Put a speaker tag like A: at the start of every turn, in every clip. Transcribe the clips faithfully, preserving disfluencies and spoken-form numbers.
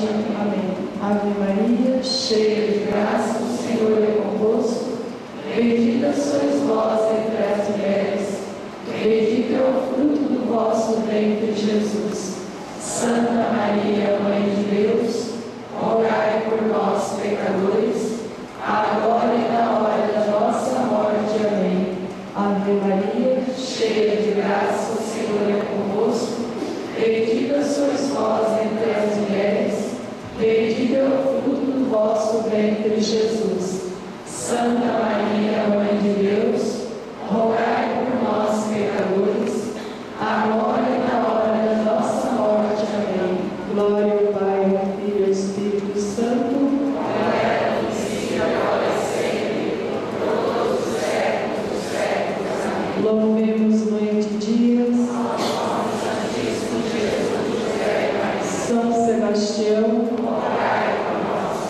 A: morte. Amém. Ave Maria, cheia de graça, o Senhor é convosco. Bendita sois vós entre as mulheres. Bendito é o fruto do vosso ventre, Jesus. Santa Maria, Mãe de Deus, rogai por nós, pecadores, agora e na hora da nossa morte. Amém. Ave Maria, cheia de graça, o Senhor é convosco. Bendita sois vós entre as mulheres. Bendito é o fruto do vosso ventre, Jesus. Santa Maria, Mãe de Deus, rogai por nós, pecadores, agora e na hora da nossa morte. Amém. Glória ao Pai, ao Filho e ao Espírito Santo. Glória ao princípio, agora e sempre, por todos os séculos dos séculos. Amém. Louvemos noite e dias ao Santíssimo Jesus, José e Maria. São Sebastião, rogai por nós.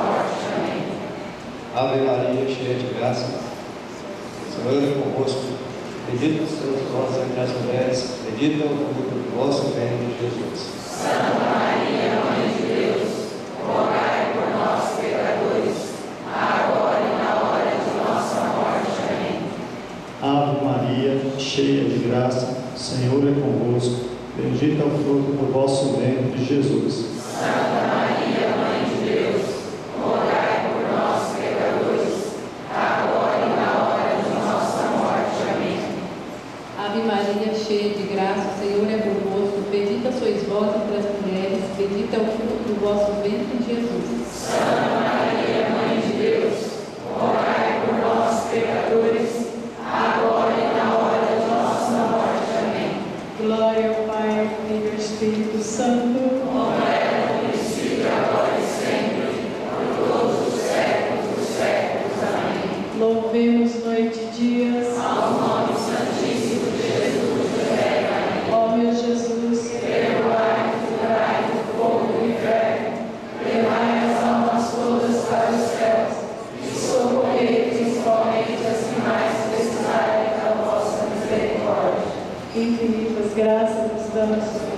B: Ave Maria, cheia de graça, o Senhor é convosco. Bendita sois vós entre as mulheres, bendito é o fruto do vosso ventre, Jesus.
A: Santa Maria, Mãe de Deus, rogai por nós, pecadores, agora e na hora de nossa morte. Amém.
C: Ave Maria, cheia de graça, o Senhor é convosco. Bendito é o fruto do vosso ventre, Jesus.
A: Santa Maria, Mãe de Deus, rogai por nós, pecadores, agora e na hora de nossa morte. Amém.
D: Ave Maria, cheia de graça, o Senhor é convosco. Bendita sois vós entre as mulheres, bendito é o fruto do vosso ventre, Jesus.
A: Santa Maria, Mãe de Deus, rogai por nós, pecadores, agora e na hora de nossa morte. Amém.
E: Glória ao Pai, ao Filho e ao Espírito Santo,
A: Como era no princípio, agora e sempre, por todos os séculos dos séculos. Amém.
E: louvemos noite e dias.
A: Ao nome santíssimo de Jesus, Amém.
E: Ó meu Jesus,
A: Perdoai, livrai do fogo do inferno, levai as almas todas para os céus e socorrei principalmente as que mais precisarem da vossa misericórdia.
E: infinitas graças nos damos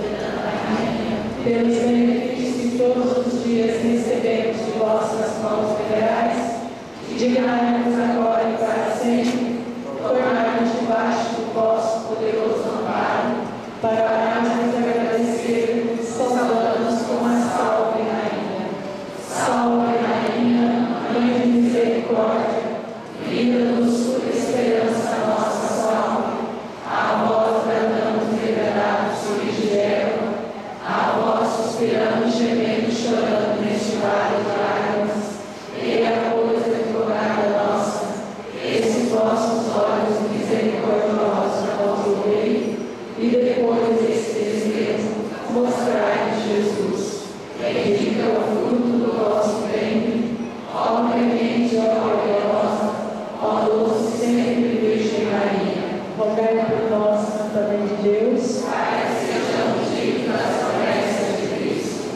E: pelos benefícios que todos os dias recebemos de vossas mãos liberais. Dignai-nos agora e para sempre, tornar-nos debaixo do vosso poderoso amparo, para mais agradecer, saudando-nos com a salve rainha. Salve rainha, mãe de misericórdia, vida-nos, esperança nossa salve. A vós bradamos liberados de erva, a vós suspiramos, gemendo, chorando neste vale de lágrimas. E a coisa advogada nossa, esses vossos olhos misericordiosos nos ouvei, e depois estes mesmo mostrai-nos Jesus. Bendito é o fruto do vosso ventre, ó clemente, ó gloriosa, ó doce sempre Virgem Maria. Rogai por nós, Santa Mãe de Deus,
A: Para que sejamos dignos das promessas de Cristo.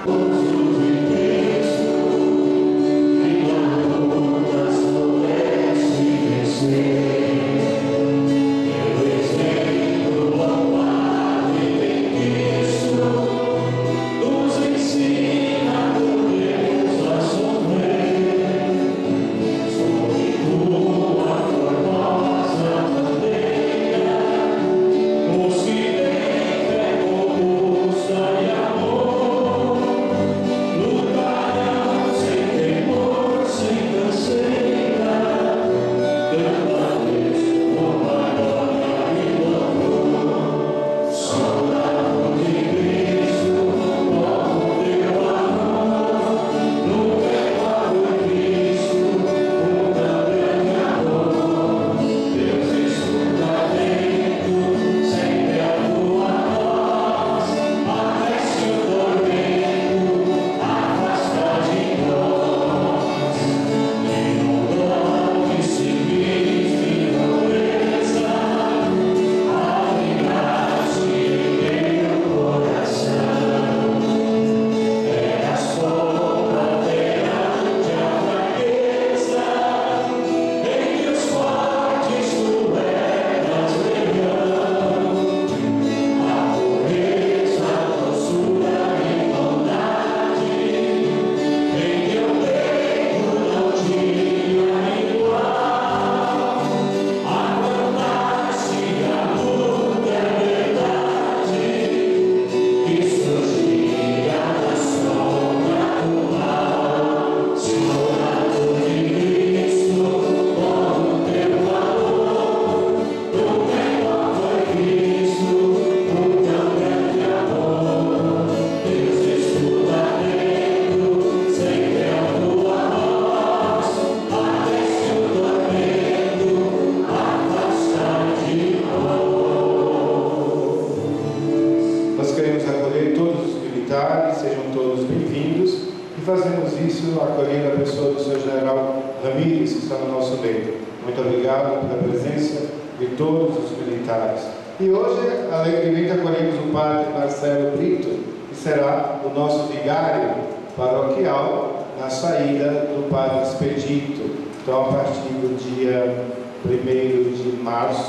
F: fazemos isso acolhendo a pessoa do seu general Ramírez, que está no nosso meio. Muito obrigado pela presença de todos os militares. E hoje, alegremente, acolhemos o padre Marcelo Brito, que será o nosso vigário paroquial na saída do padre Expedito. Então, a partir do dia primeiro de março,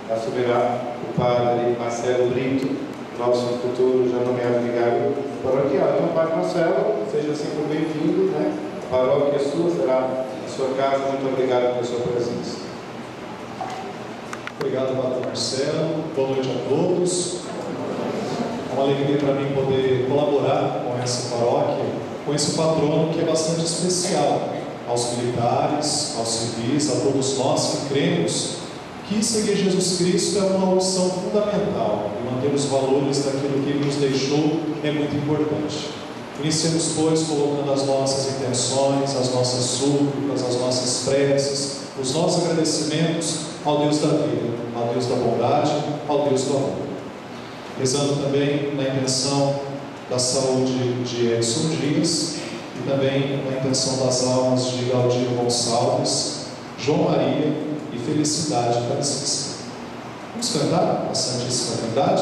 F: assumirá o Padre Marcelo Brito, nosso futuro já nomeado vigário paroquial. Então, Padre Marcelo, seja sempre bem-vindo, né? A paróquia é sua, será a sua casa. Muito obrigado pela sua presença.
G: Obrigado, Padre Marcelo. Boa noite a todos. É uma alegria para mim poder colaborar com essa paróquia, com esse patrono que é bastante especial aos militares, aos civis, a todos nós que cremos que seguir Jesus Cristo é uma opção fundamental e manter os valores daquilo que Ele nos deixou é muito importante. Iniciemos, pois, colocando as nossas intenções, as nossas súplicas, as nossas preces, os nossos agradecimentos ao Deus da vida, ao Deus da bondade, ao Deus do amor. Rezando também na intenção da saúde de Edson Dias e também na intenção das almas de Gaudio Gonçalves, João Maria e Felicidade Francisca. Vamos cantar a Santíssima Trindade?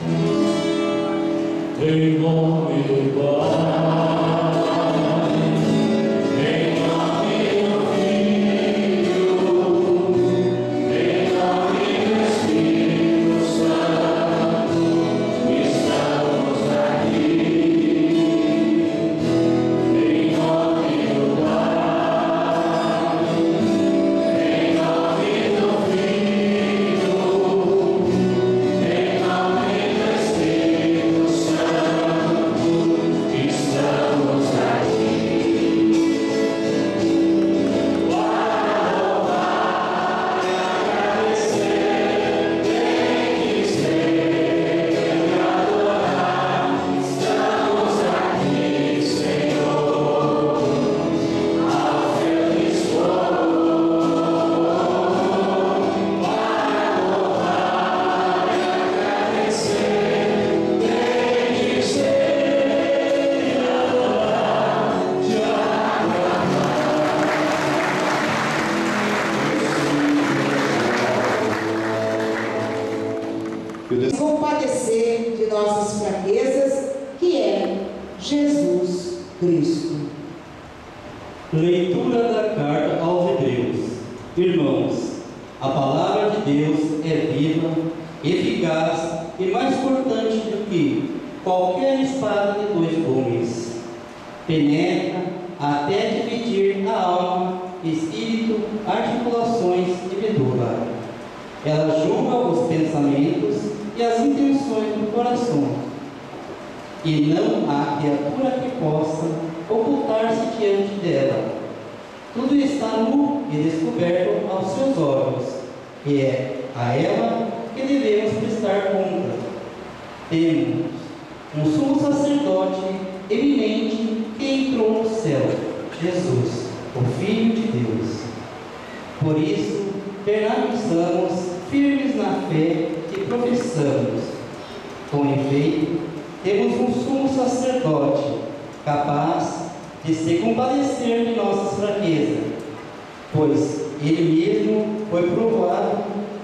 H: Em nome do Pai, em nome do Filho, em nome do Espírito Santo, estamos aqui. Em nome do Pai, em nome do Filho, em nome do Espírito Santo, estamos aqui para louvar e agradecer, bendizer e adorar. Estamos aqui, Senhor, ao teu dispor, para louvar e agradecer, bendizer e adorar.
I: Compadecer de nossas fraquezas, que é Jesus Cristo.
J: Leitura da carta aos Hebreus. Irmãos, a palavra de Deus é viva, eficaz e mais cortante do que qualquer espada de dois gumes. Penetra até dividir a alma, espírito, articulações e medula. Ela julga os pensamentos e as intenções do coração. E não há criatura que possa ocultar-se diante dela. Tudo está nu e descoberto aos seus olhos, e é a ela que devemos prestar conta. Temos um sumo sacerdote eminente que entrou no céu, Jesus, o Filho de Deus. Por isso, permaneçamos firmes na fé que professamos. Com efeito, temos um sumo sacerdote capaz de se compadecer de nossas fraquezas, pois ele mesmo foi provado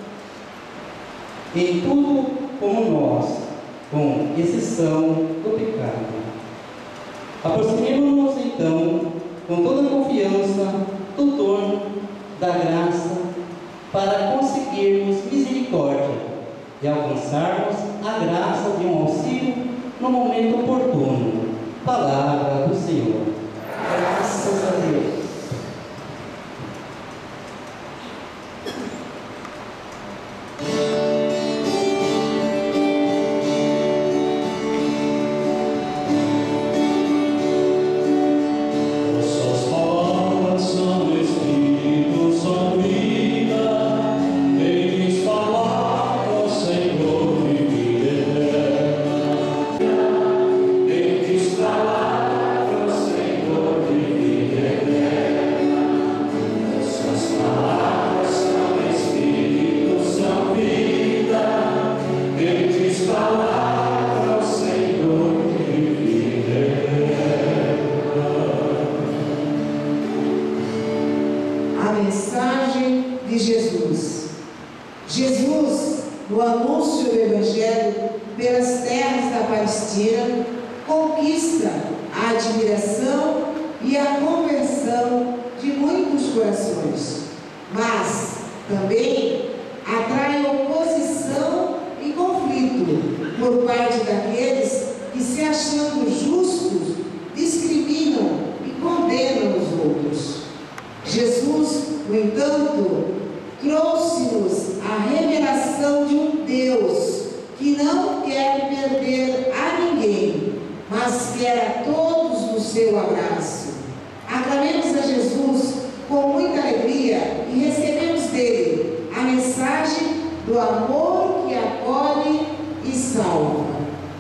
J: em tudo como nós, com exceção do pecado. Aproximemo-nos então com toda a confiança do dono da graça para conseguirmos misericórdia e alcançarmos a graça de um auxílio no momento oportuno. Palavra do Senhor. Graças a Deus.
I: Mas também atrai oposição muito por parte daqueles que, se achando justos, discriminam e condenam os outros. Jesus, no entanto, trouxe-nos a revelação de um Deus que não quer perder a ninguém, mas quer a todos no seu abraço. Aclamemos a Jesus com muita alegria e recebemos dele a mensagem do amor que acolhe e salva.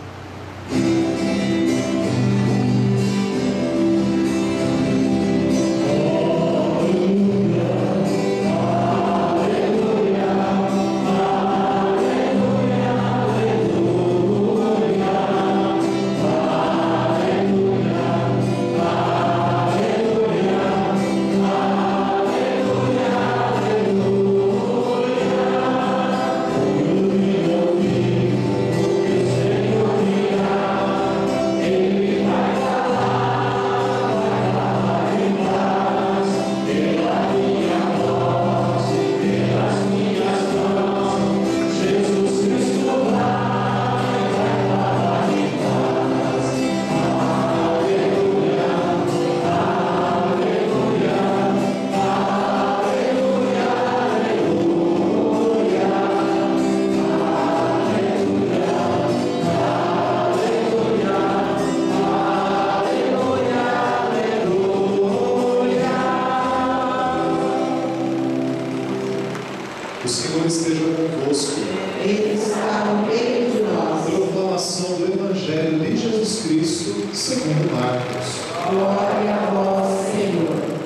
G: O Senhor esteja convosco.
I: Ele está no meio de nós.
G: Proclamação do Evangelho de Jesus Cristo, segundo Marcos.
I: Glória a vós, Senhor.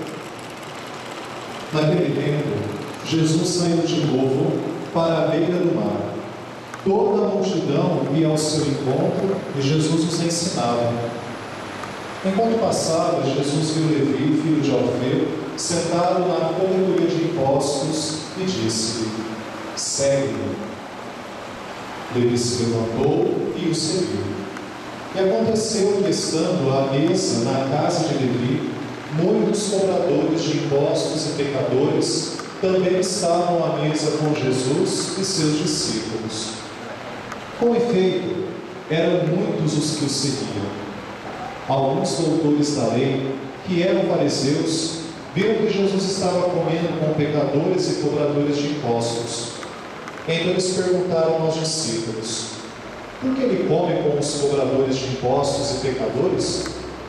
G: Naquele tempo, Jesus saiu de novo para a beira do mar. Toda a multidão ia ao seu encontro e Jesus os ensinava. Enquanto passava, Jesus viu Levi, filho de Alfeu, sentado na coletoria de impostos e disse-lhe: segue-me. Levi se levantou e o seguiu. E aconteceu que, estando à mesa na casa de Levi, muitos cobradores de impostos e pecadores também estavam à mesa com Jesus e seus discípulos. Com efeito, eram muitos os que o seguiam. Alguns doutores da lei, que eram fariseus, viram que Jesus estava comendo com pecadores e cobradores de impostos. Então eles perguntaram aos discípulos: por que ele come com os cobradores de impostos e pecadores?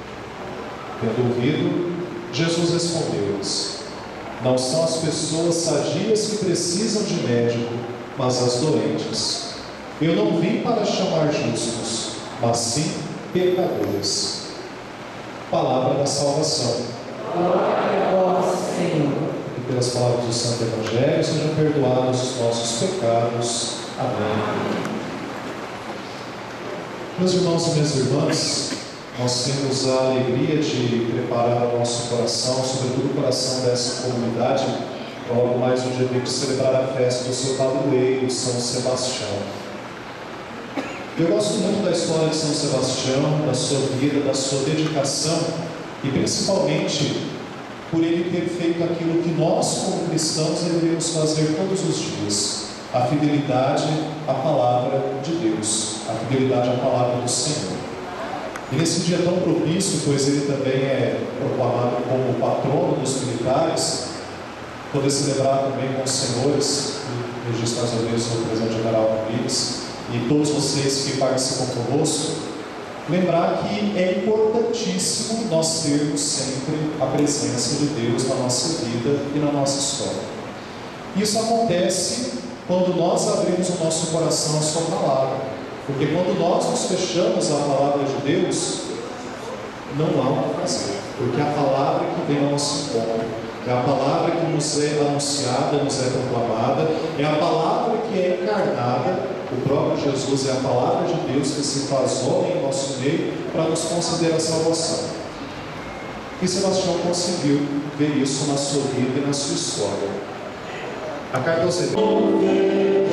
G: Tendo ouvido, Jesus respondeu-lhes: não são as pessoas sadias que precisam de médico, mas as doentes. Eu não vim para chamar justos, mas sim pecadores. Palavra da salvação.
I: Glória a vós, Senhor.
G: Que pelas palavras do Santo Evangelho sejam perdoados os nossos pecados. Amém. Meus irmãos e minhas irmãs, nós temos a alegria de preparar o nosso coração, sobretudo o coração dessa comunidade, para logo mais um dia de celebrar a festa do seu padroeiro, São Sebastião. Eu gosto muito da história de São Sebastião, da sua vida, da sua dedicação e principalmente por ele ter feito aquilo que nós, como cristãos, deveríamos fazer todos os dias: a fidelidade à palavra de Deus, a fidelidade à palavra do Senhor. E nesse dia tão propício, pois ele também é proclamado como patrono dos militares, poder celebrar também com os senhores, e registro mais uma vez o presidente-geral Rodrigues, e todos vocês que participam conosco, lembrar que é importantíssimo nós termos sempre a presença de Deus na nossa vida e na nossa história. Isso acontece quando nós abrimos o nosso coração à sua palavra, porque quando nós nos fechamos à palavra de Deus, não há o que fazer, porque é a palavra que vem ao nosso encontro, é a palavra que nos é anunciada, nos é proclamada, é a palavra que é encarnada. O próprio Jesus é a palavra de Deus que se faz homem em nosso meio para nos conceder a salvação. E Sebastião conseguiu ver isso na sua vida e na sua história. A carta aos Hebreus.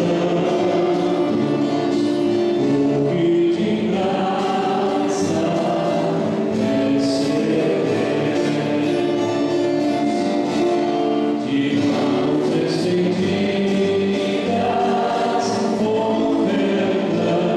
H: Estendidas, com perdão.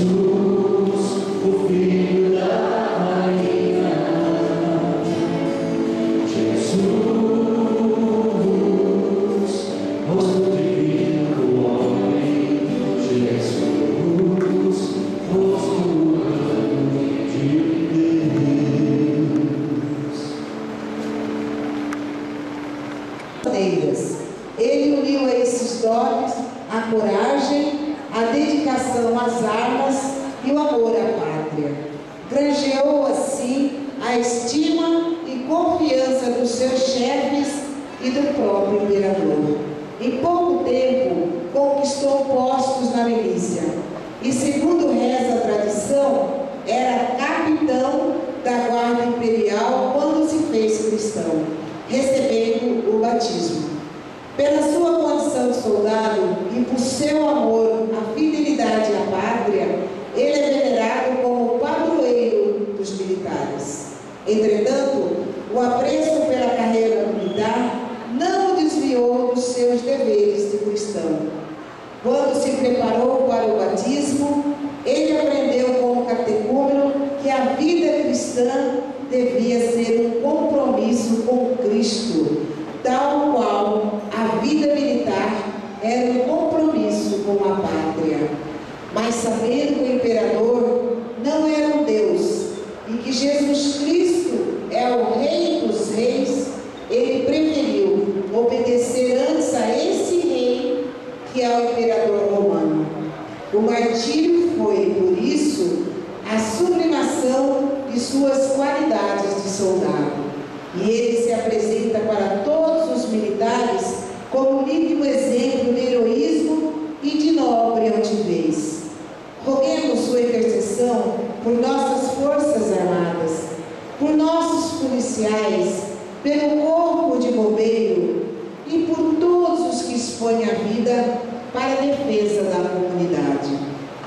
I: Ele uniu a esses dotes a coragem, a dedicação às armas e o amor à pátria. Granjeou assim a estima e confiança dos seus chefes e do próprio imperador. Em pouco tempo, conquistou postos na milícia e, segundo reza a tradição, era capitão da guarda imperial quando se fez cristão, recebendo o batismo. Pela sua condição de soldado e por seu amor à fidelidade à pátria, ele é venerado como padroeiro dos militares. Entretanto, o apreço pela carreira militar não o desviou dos seus deveres de cristão. Quando se preparou para o batismo, ele aprendeu como catecúmeno que a vida cristã devia ser um compromisso com Cristo, tal qual a vida militar era um compromisso com a pátria. Mas sabendo que o imperador não era um Deus e que Jesus Cristo é o Rei dos Reis, ele preferiu obedecer antes a esse rei que ao imperador romano. O martírio foi, por isso, a sublimação de suas qualidades de soldado. E ele se apresenta para todos os militares como nítido exemplo de heroísmo e de nobre altivez. Roguemos sua intercessão por nossas forças armadas, por nossos policiais, pelo corpo de bombeiro e por todos os que expõem a vida para a defesa da comunidade.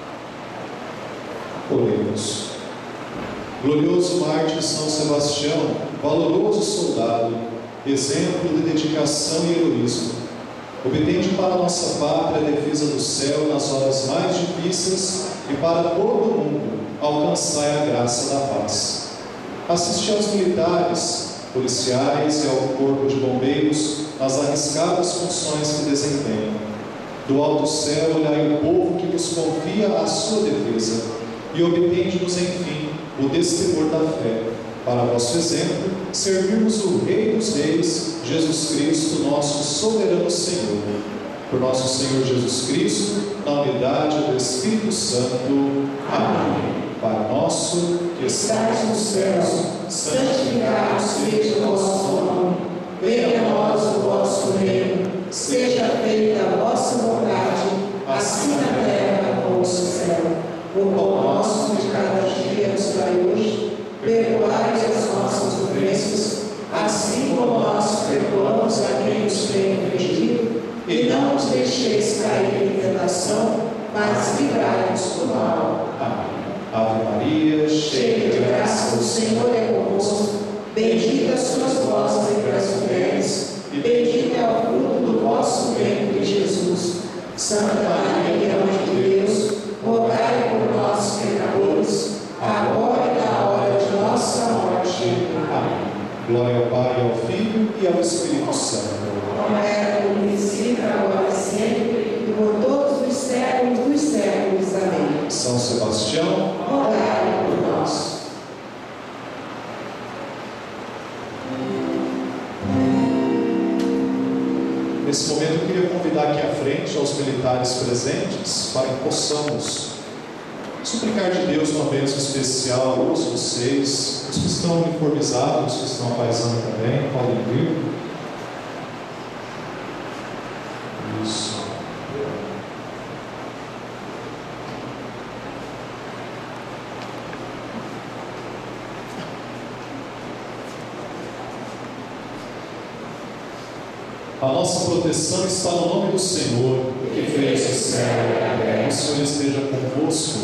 G: Oremos. Glorioso mártir São Sebastião, valoroso soldado, exemplo de dedicação e heroísmo, obtende para a nossa pátria a defesa do céu nas horas mais difíceis e para todo o mundo alcançar a graça da paz. Assisti aos militares, policiais e ao corpo de bombeiros nas arriscadas funções que desempenham. Do alto céu olhai o povo que vos confia a sua defesa e obtende-nos, enfim, o destemor da fé, para vosso exemplo, servirmos o Rei dos Reis, Jesus Cristo, nosso soberano Senhor. Por nosso Senhor Jesus Cristo, na unidade do Espírito Santo. Amém. Pai nosso, que estais nos céus, santificado seja o vosso nome. Venha a nós o vosso reino. Seja feita a vossa vontade, assim na terra como no céu. O pão nosso de cada dia nos dai hoje. Perdoai as nossas ofensas, assim como nós perdoamos a quem nos tem ofendido. E não nos deixeis cair em tentação, mas livrai-nos do mal. Amém. Ave Maria,
I: cheia de graça, o Senhor é convosco. Bendita sois vós entre as mulheres, e bendito é o fruto do vosso ventre, Jesus. Santa Maria, Mãe de Deus, rogai por nós, pecadores, agora e na hora de nossa morte. Amém.
G: Glória ao Pai, ao Filho e ao Espírito Santo.
I: Como era no princípio, agora e sempre, e por todos os séculos dos séculos. Amém.
G: São Sebastião,
I: rogai por nós.
G: Nesse momento eu queria convidar aqui à frente aos militares presentes para que possamos suplicar de Deus uma bênção especial a todos vocês, os que estão uniformizados, os que estão apaisando também, podem vir. Isso. A nossa proteção está no nome do Senhor, que fez o céu e a terra. O Senhor esteja convosco.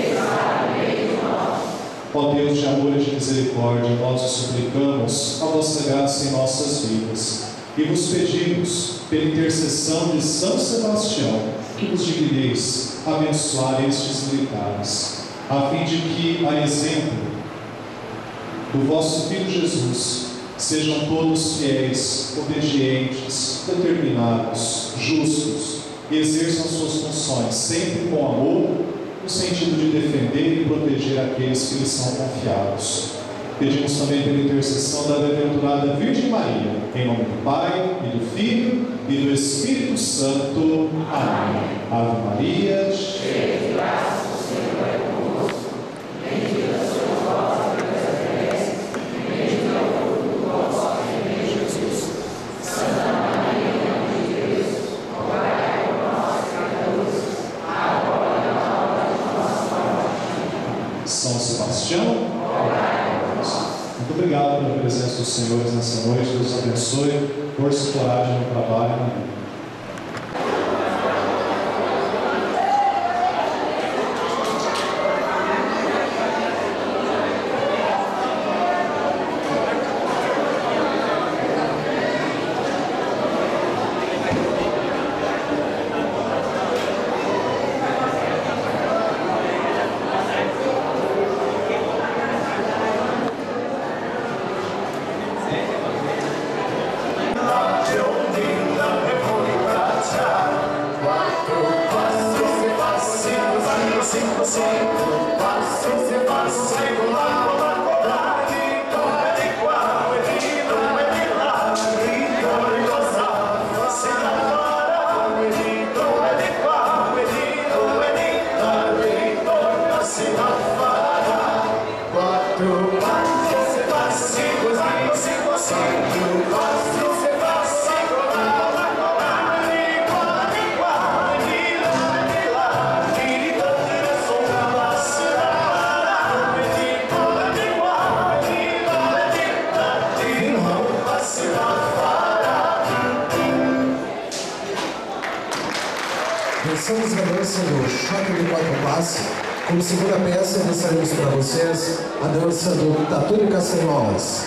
G: Ó Deus de amor e de misericórdia, nós os suplicamos a vossa graça em nossas vidas e vos pedimos, pela intercessão de São Sebastião, que vos digneis abençoar estes militares, a fim de que, a exemplo do vosso Filho Jesus, sejam todos fiéis, obedientes, determinados, justos, e exerçam suas funções sempre com amor, no sentido de defender e proteger aqueles que lhes são confiados. Pedimos também pela intercessão da bem-aventurada Virgem Maria, em nome do Pai, e do Filho, e do Espírito Santo. Amém. Ave Maria, cheia de graça, o Senhor é convosco. Bendita sois vós entre as mulheres, bendito é o fruto do vosso ventre, Jesus. Santa Maria, Mãe de Deus, rogai por nós, pecadores, agora e na hora de nossa morte. São Sebastião, muito obrigado pela presença dos senhores nessa noite. Deus abençoe. Força e coragem no trabalho. Amém.
K: Dançamos a dança do Choque de Quatro Passos. Como segunda peça, dançaremos para vocês a dança do Tatu de Castanholas.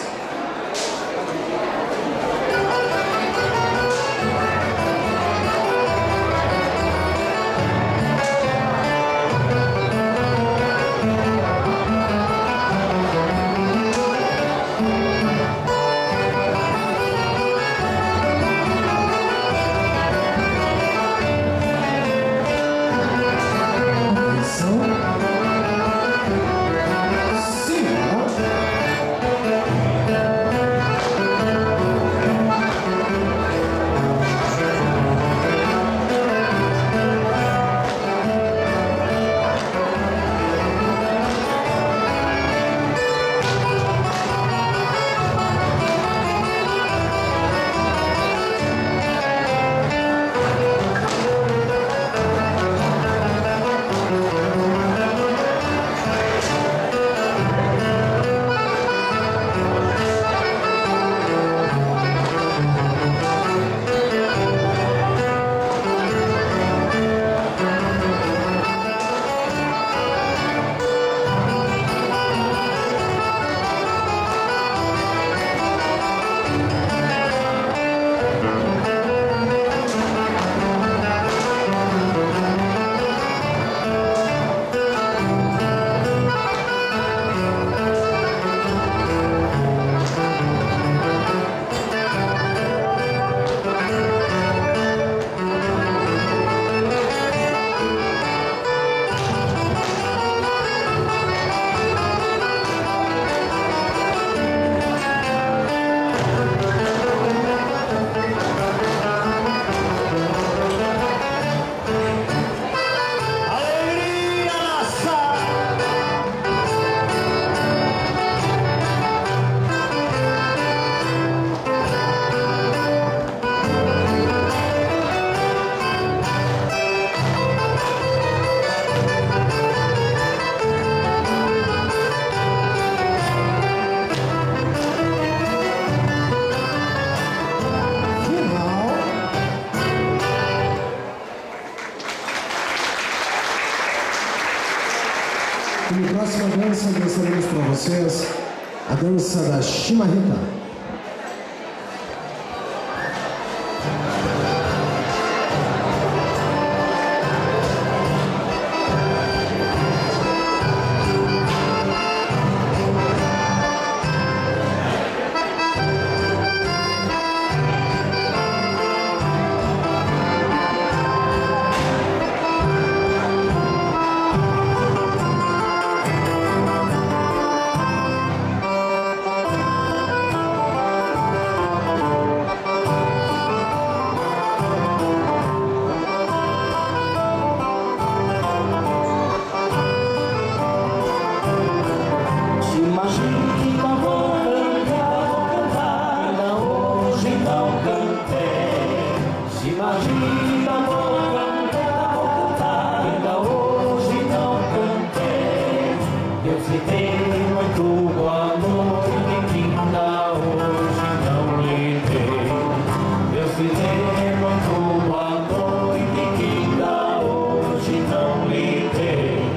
K: Como próxima dança, dançaremos para vocês a dança da Chimarrita.
H: imagina, vou cantar, vou cantar, ainda hoje não cantei. Se imagina, vou cantar, vou cantar, ainda hoje não cantei. Eu fiquei muito boa noite, que ainda hoje não lhe dei. Eu fiquei muito boa noite, que ainda hoje não lhe dei.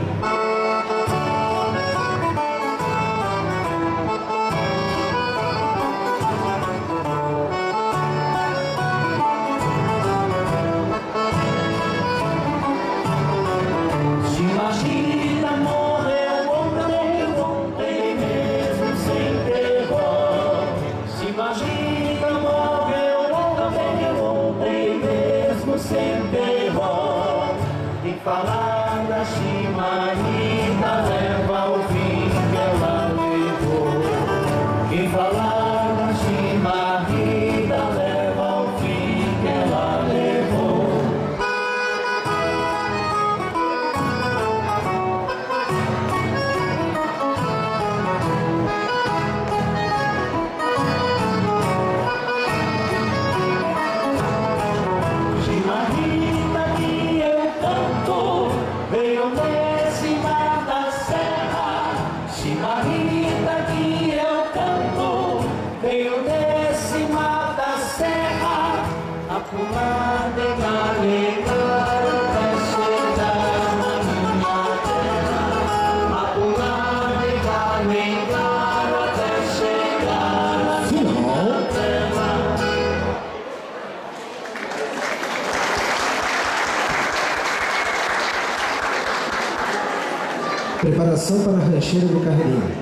H: Se imagina, morreu ontem, ontem mesmo sem terror. Se imagina, morreu ontem, ontem mesmo sem terror. E falar da Chimarita leva ao fim que ela levou. E falar da Chimarita leva ao fim que ela levou. Chimarita que eu canto, veio de cima da serra. Chimarita que eu canto, veio de cima da serra. A pular de galegar até chegar na minha terra. A pular de galegar até chegar na minha terra.
K: Preparação para a rancheira do Carreirinho.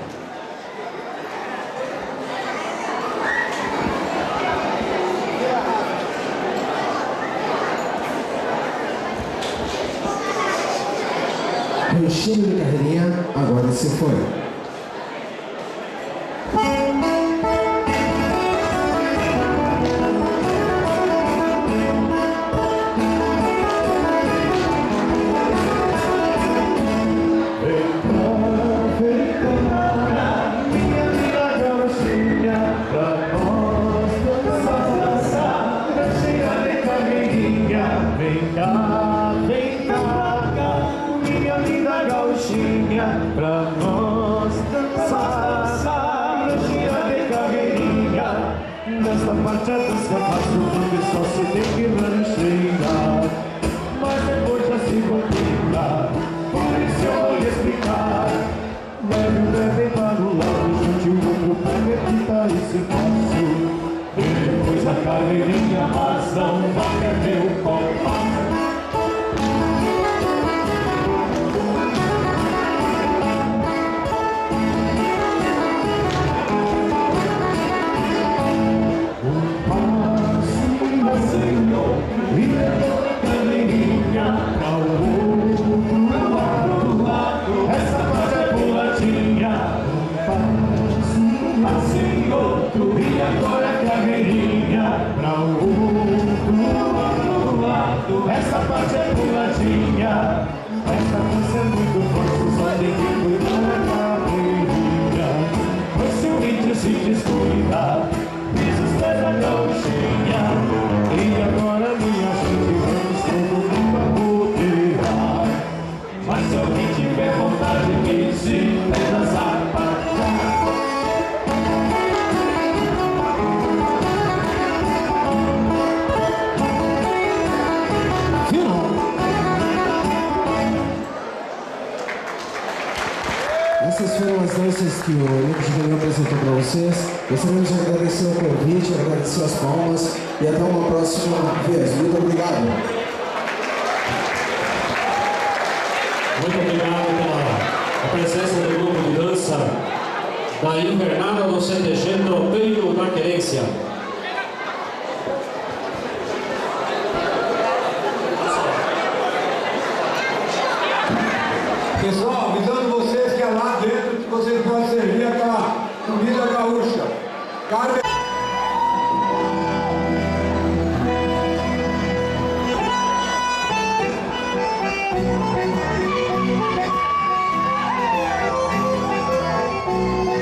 K: Rancheiro do Carreirinha, agora se foi.
H: Vem cá, vem cá, minha linda gauchinha, pra nós dançar, ganchinha de carreirinha. Nesta parte a dança fácil, porque só se tem que rancheira, mas depois já se complica, por isso eu vou lhe explicar. Leve um bebê para o lado, junte o outro pé, repita esse passo. Depois a carreirinha, mas não vai perder o copo. Senhor, e levou a carreirinha para o outro lado. Essa parte é puladinha, um passo, um Senhor, e agora a carreirinha para o outro lado. Essa parte é puladinha, essa dança é muito forte, só tem que cuidar da carreirinha. Pois se o índio se descuida, diz os pés da gauchinha. E agora minha gente, vamos todo mundo apoderar. Mas se alguém tiver vontade, me ensine a dançar para cá.
K: Essas foram as danças que o Nico Juvenil apresentou para vocês. Gostaríamos de agradecer o convite, agradecer as palmas e até uma próxima vez. Muito obrigado.
L: Muito obrigado pela presença do grupo de dança da Invernada do C T G Tropeiro da Querência.
M: Pessoal, avisando vocês que é lá dentro que vocês podem servir aquela comida gaúcha. Carne...
H: Música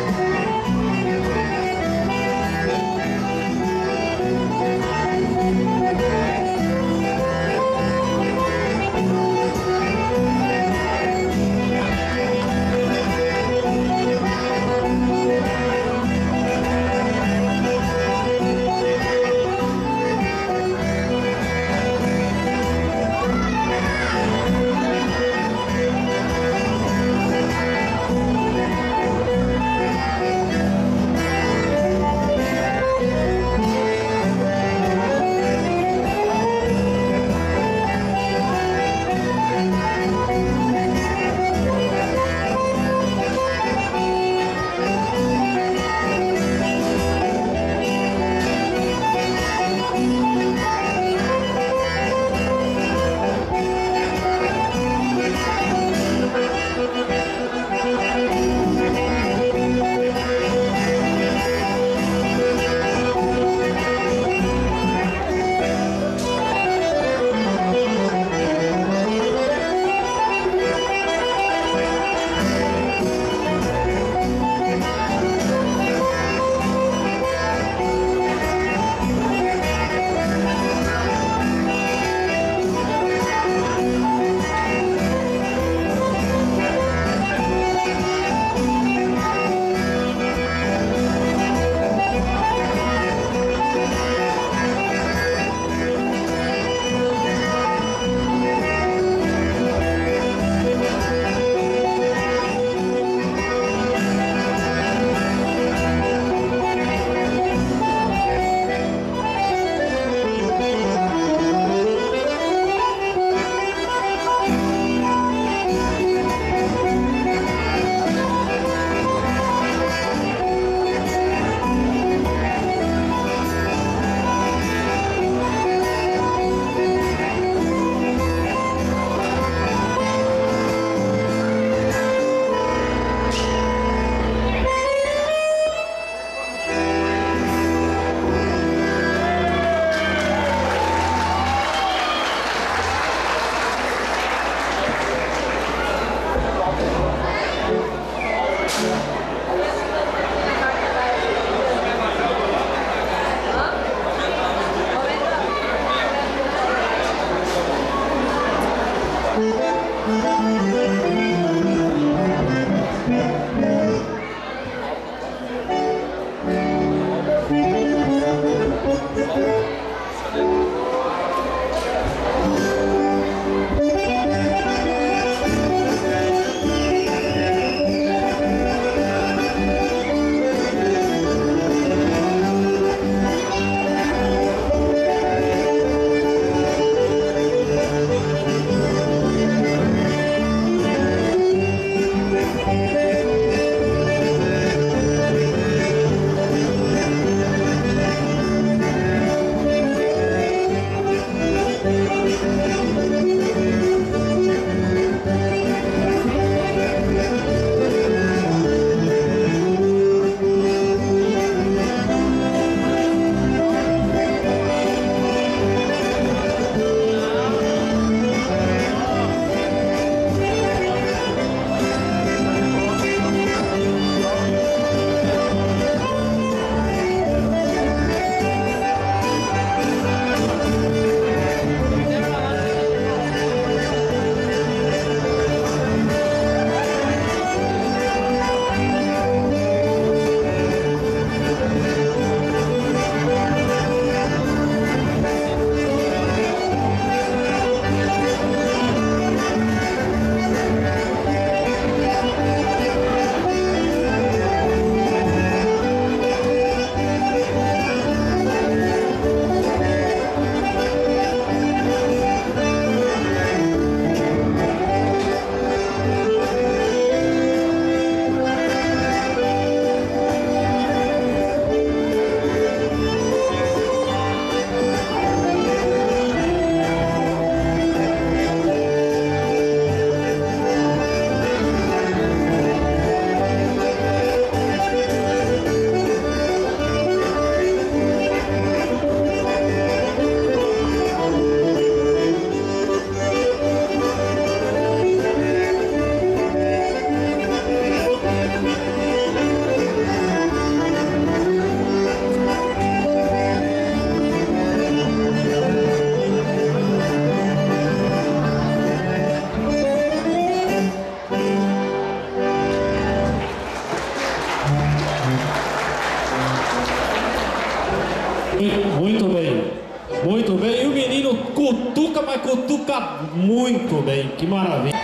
L: Muito bem, muito bem. E o menino cutuca, mas cutuca muito bem. Que maravilha.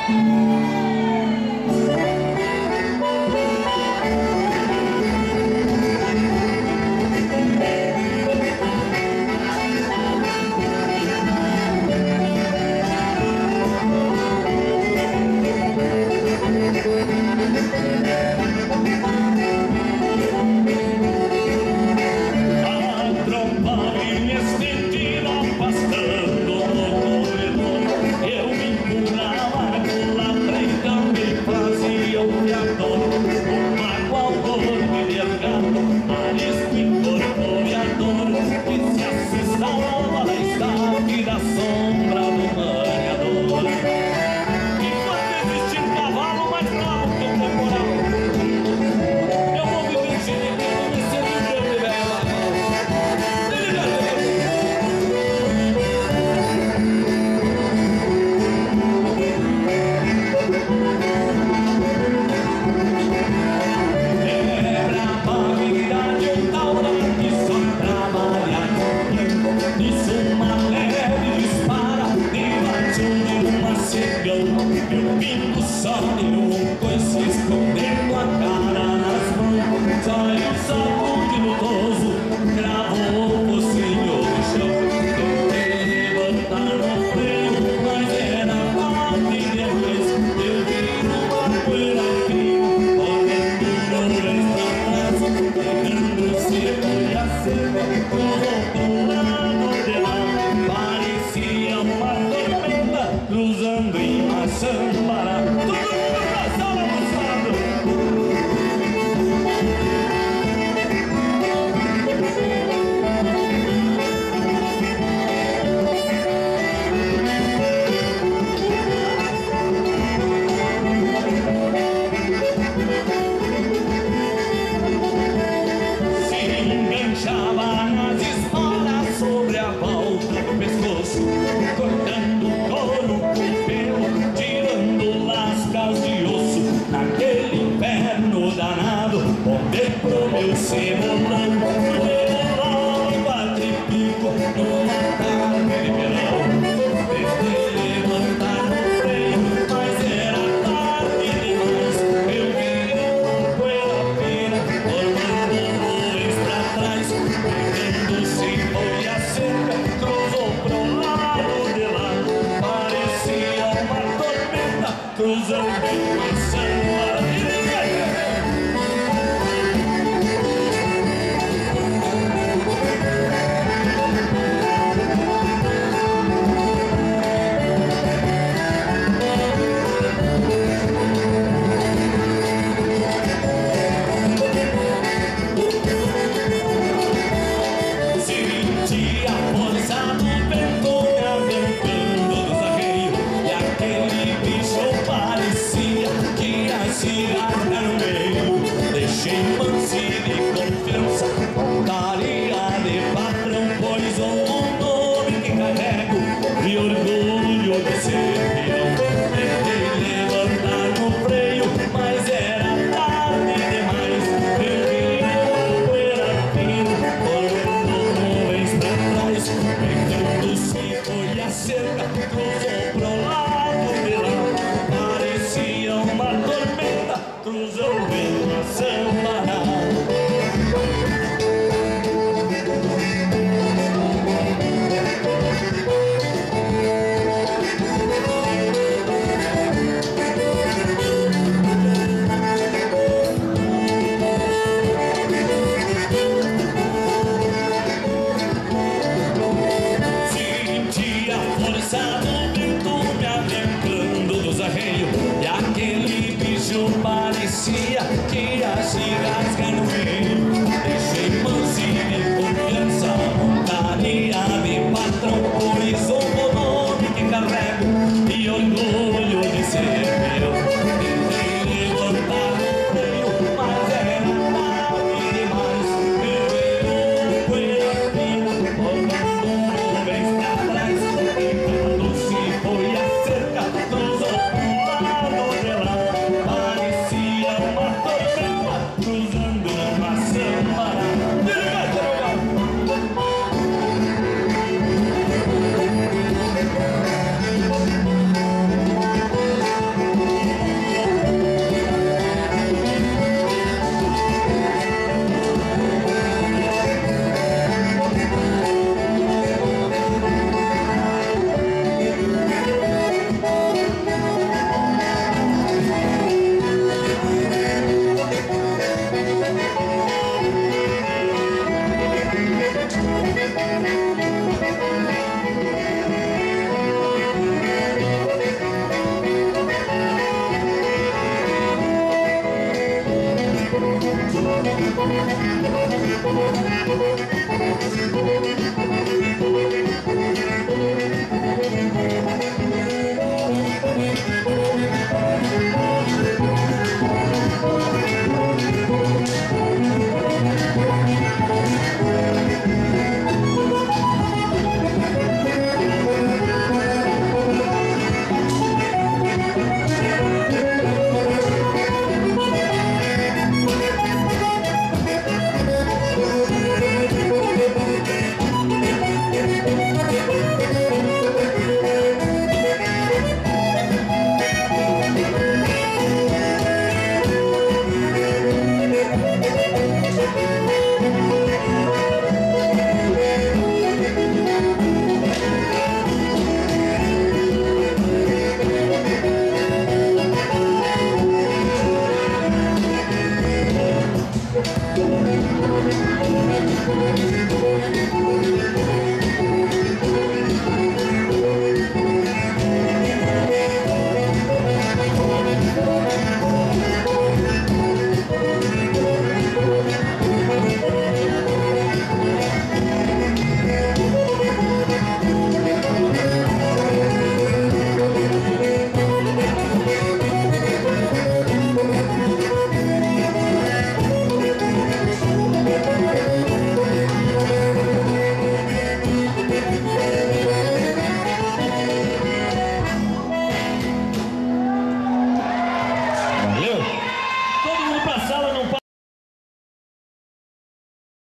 H: Cruzando uma samba. se rasga no meio. Deixei mansinho de confiança, montaria de patrão, pois o nome que carrego e orgulho de ser peão. Tentei levantar no freio, mas era tarde demais. Perdi a poeira fina, correndo nuvens pra trás. Enquanto se foi a cerca, cruzou pro lado de lá. Parecia uma tormenta, cruzou vento a Sambará. Sentia a força do vento me arrancando dos arreios, e aquele bicho parecia que ia se rasgar no meio. Deixei mansinho de confiança, montaria de patrão, pois o nome que carrego e orgulho de ser meu. Tentei levantar o freio, mas era tarde demais. Perdi poeira fina, correndo nuvens pra trás. E quando se foi a cerca, cruzou pro lado de lá. Parecia uma tormenta, cruzando uma Sambará. Thank you.